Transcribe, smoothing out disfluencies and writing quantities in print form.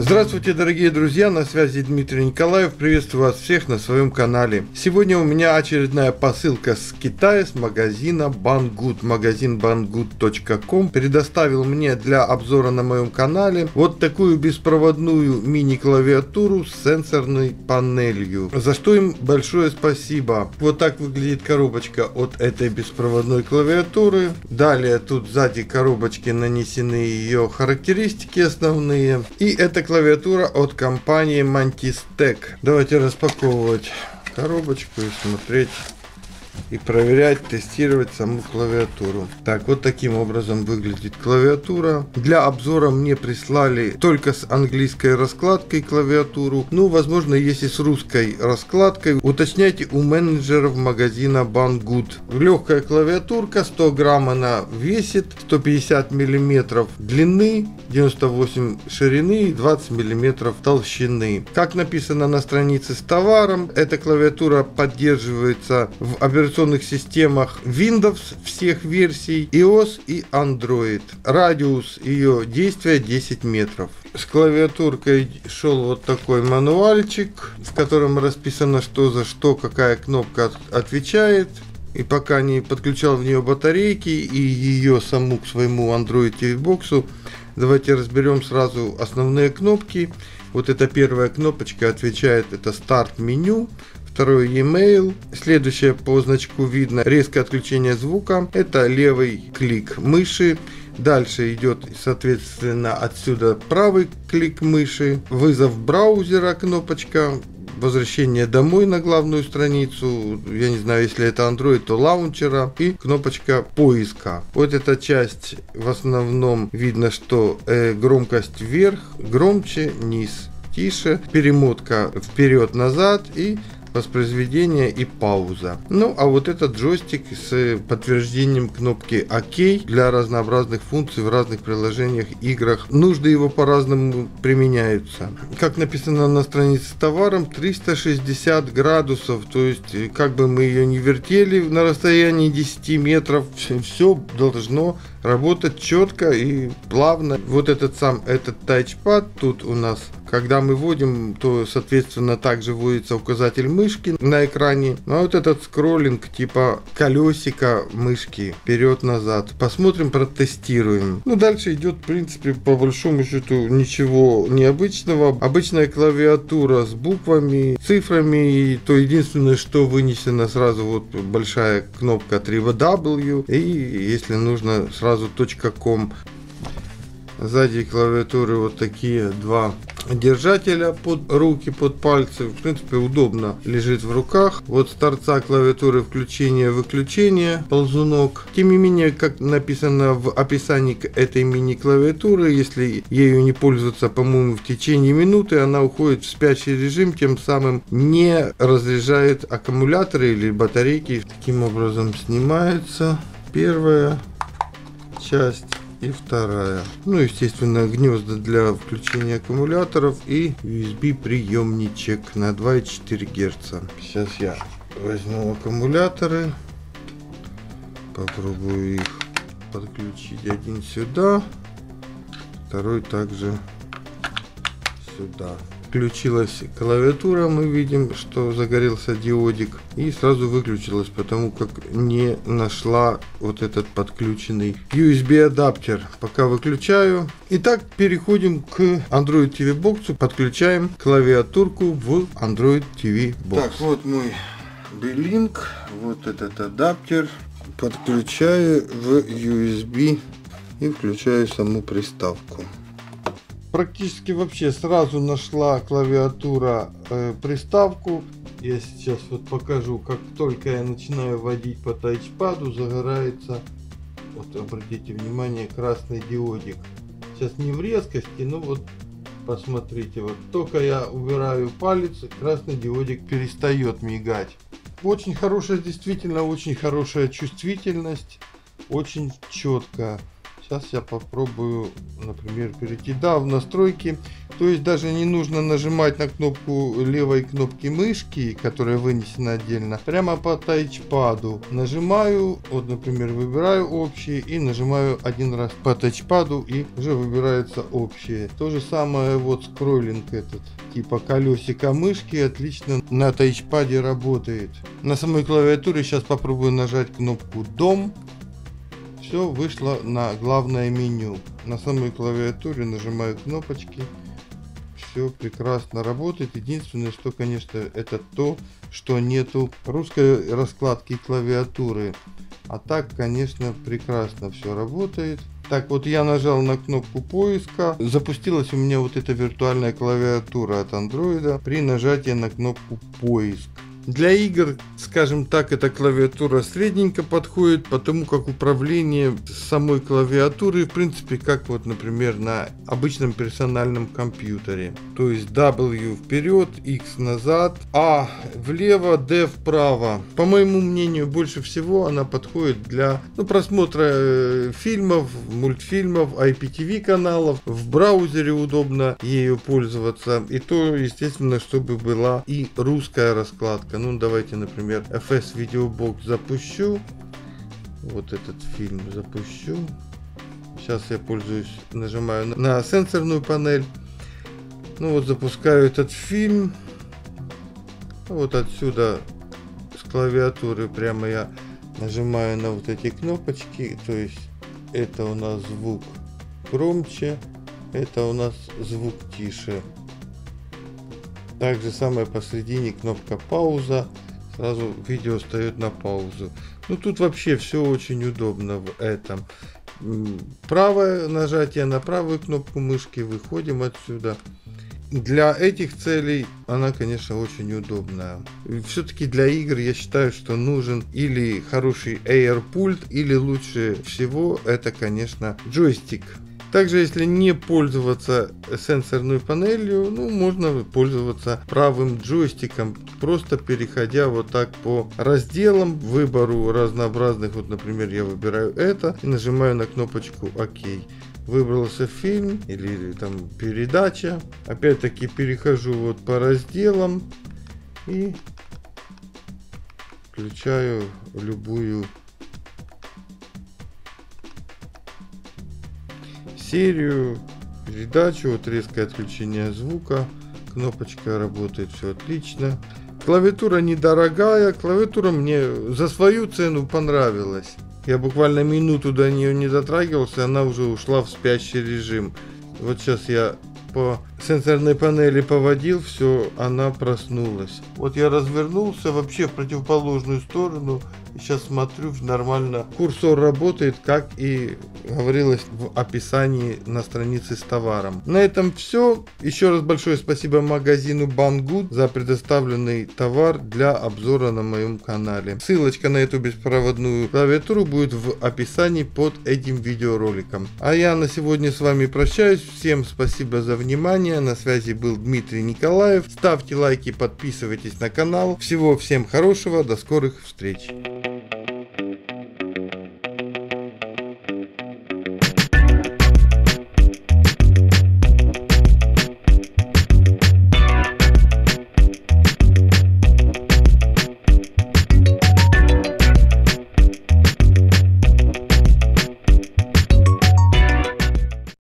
Здравствуйте, дорогие друзья, на связи Дмитрий Николаев, приветствую вас всех на своем канале. Сегодня у меня очередная посылка с Китая, с магазина Banggood. Магазин banggood.com предоставил мне для обзора на моем канале вот такую беспроводную мини-клавиатуру с сенсорной панелью, за что им большое спасибо. Вот так выглядит коробочка от этой беспроводной клавиатуры. Далее тут сзади коробочки нанесены ее характеристики основные. И это клавиатура от компании Mantis-Tech. Давайте распаковывать коробочку и смотреть и проверять, тестировать саму клавиатуру. Так, вот таким образом выглядит клавиатура. Для обзора мне прислали только с английской раскладкой клавиатуру. Ну, возможно, есть и с русской раскладкой. Уточняйте у менеджеров магазина Banggood. Легкая клавиатурка, 100 грамм она весит, 150 миллиметров длины, 98 ширины и 20 миллиметров толщины. Как написано на странице с товаром, эта клавиатура поддерживается в операционных системах Windows всех версий, iOS и Android. Радиус ее действия 10 метров. С клавиатуркой шел вот такой мануальчик, в котором расписано, что за что, какая кнопка отвечает. И пока не подключал в нее батарейки и ее саму к своему Android TV боксу, давайте разберем сразу основные кнопки. Вот эта первая кнопочка отвечает, это старт меню. Второй e-mail. Следующее по значку видно резкое отключение звука. Это левый клик мыши. Дальше идет, соответственно, отсюда правый клик мыши. Вызов браузера кнопочка. Возвращение домой на главную страницу. Я не знаю, если это Android, то лаунчера. И кнопочка поиска. Вот эта часть в основном видно, что громкость вверх, громче, низ, тише. Перемотка вперед-назад и воспроизведение и пауза. Ну, а вот этот джойстик с подтверждением кнопки ОК для разнообразных функций в разных приложениях, играх. Нужды его по-разному применяются. Как написано на странице с товаром, 360 градусов, то есть как бы мы ее не вертели на расстоянии 10 метров, все должно работать четко и плавно. Вот этот тачпад тут у нас, когда мы вводим, то соответственно также вводится указатель мышки на экране. А вот этот скроллинг типа колесика мышки вперед-назад. Посмотрим, протестируем. Ну, дальше идет, в принципе, по большому счету ничего необычного. Обычная клавиатура с буквами, цифрами. И то единственное, что вынесено сразу, вот большая кнопка 3W. И если нужно, сразу .com. Сзади клавиатуры вот такие два держателя под руки, под пальцы. В принципе, удобно лежит в руках. Вот с торца клавиатуры включение-выключение, ползунок. Тем не менее, как написано в описании к этой мини-клавиатуры, если ею не пользоваться, по-моему, в течение минуты, она уходит в спящий режим, тем самым не разряжает аккумуляторы или батарейки. Таким образом снимается первая часть и вторая. Ну, естественно, гнезда для включения аккумуляторов и USB приемничек на 2,4 Гц. Сейчас я возьму аккумуляторы, попробую их подключить. Один сюда, второй также сюда. Включилась клавиатура, мы видим, что загорелся диодик, и сразу выключилась, потому как не нашла вот этот подключенный USB адаптер. Пока выключаю. Итак, переходим к Android TV боксу, подключаем клавиатурку в Android TV бокс. Так, вот мой B-Link, вот этот адаптер, подключаю в USB и включаю саму приставку. Практически вообще сразу нашла клавиатура приставку. Я сейчас вот покажу, как только я начинаю вводить по тачпаду, загорается, вот обратите внимание, красный диодик. Сейчас не в резкости, но вот посмотрите, вот только я убираю палец, красный диодик перестает мигать. Очень хорошая, действительно очень хорошая чувствительность, очень четко. Сейчас я попробую, например, перейти, да, в настройки. То есть даже не нужно нажимать на кнопку левой кнопки мышки, которая вынесена отдельно. Прямо по тачпаду нажимаю, вот, например, выбираю общие и нажимаю один раз по тачпаду, и уже выбирается общее. То же самое вот скроллинг этот, типа колесика мышки, отлично на тачпаде работает. На самой клавиатуре сейчас попробую нажать кнопку «Дом». Все вышло на главное меню. На самой клавиатуре нажимаю кнопочки. Все прекрасно работает. Единственное, что, конечно, это то, что нету русской раскладки клавиатуры. А так, конечно, прекрасно все работает. Так, вот я нажал на кнопку поиска. Запустилась у меня вот эта виртуальная клавиатура от Android при нажатии на кнопку поиск. Для игр, скажем так, эта клавиатура средненько подходит, потому как управление самой клавиатуры, в принципе, как вот, например, на обычном персональном компьютере. То есть W вперед, X назад, A влево, D вправо. По моему мнению, больше всего она подходит для просмотра фильмов, мультфильмов, IPTV каналов. В браузере удобно ею пользоваться. И то, естественно, чтобы была и русская раскладка. Ну, давайте, например, FS Videobox запущу. Вот этот фильм запущу. Сейчас я пользуюсь, нажимаю на сенсорную панель. Ну вот, запускаю этот фильм. Вот отсюда с клавиатуры прямо я нажимаю на вот эти кнопочки. То есть это у нас звук громче, это у нас звук тише. Также самое посередине кнопка пауза. Сразу видео встает на паузу. Ну тут вообще все очень удобно в этом. Правое нажатие на правую кнопку мышки. Выходим отсюда. Для этих целей она, конечно, очень удобная. Все-таки для игр я считаю, что нужен или хороший Air пульт, или лучше всего это, конечно, джойстик. Также, если не пользоваться сенсорной панелью, можно пользоваться правым джойстиком, просто переходя вот так по разделам, выбору разнообразных. Вот, например, я выбираю это и нажимаю на кнопочку ОК. Выбрался фильм или там передача. Опять-таки перехожу вот по разделам и включаю любую серию, передачу. Вот резкое отключение звука, кнопочка работает, все отлично. Клавиатура недорогая, клавиатура мне за свою цену понравилась. Я буквально минуту до нее не дотрагивался, она уже ушла в спящий режим. Вот сейчас я по сенсорной панели поводил, все, она проснулась. Вот я развернулся вообще в противоположную сторону. Сейчас смотрю, нормально курсор работает, как и говорилось в описании на странице с товаром. На этом все. Еще раз большое спасибо магазину Banggood за предоставленный товар для обзора на моем канале. Ссылочка на эту беспроводную клавиатуру будет в описании под этим видеороликом. А я на сегодня с вами прощаюсь. Всем спасибо за внимание. На связи был Дмитрий Николаев. Ставьте лайки, подписывайтесь на канал. Всего всем хорошего. До скорых встреч.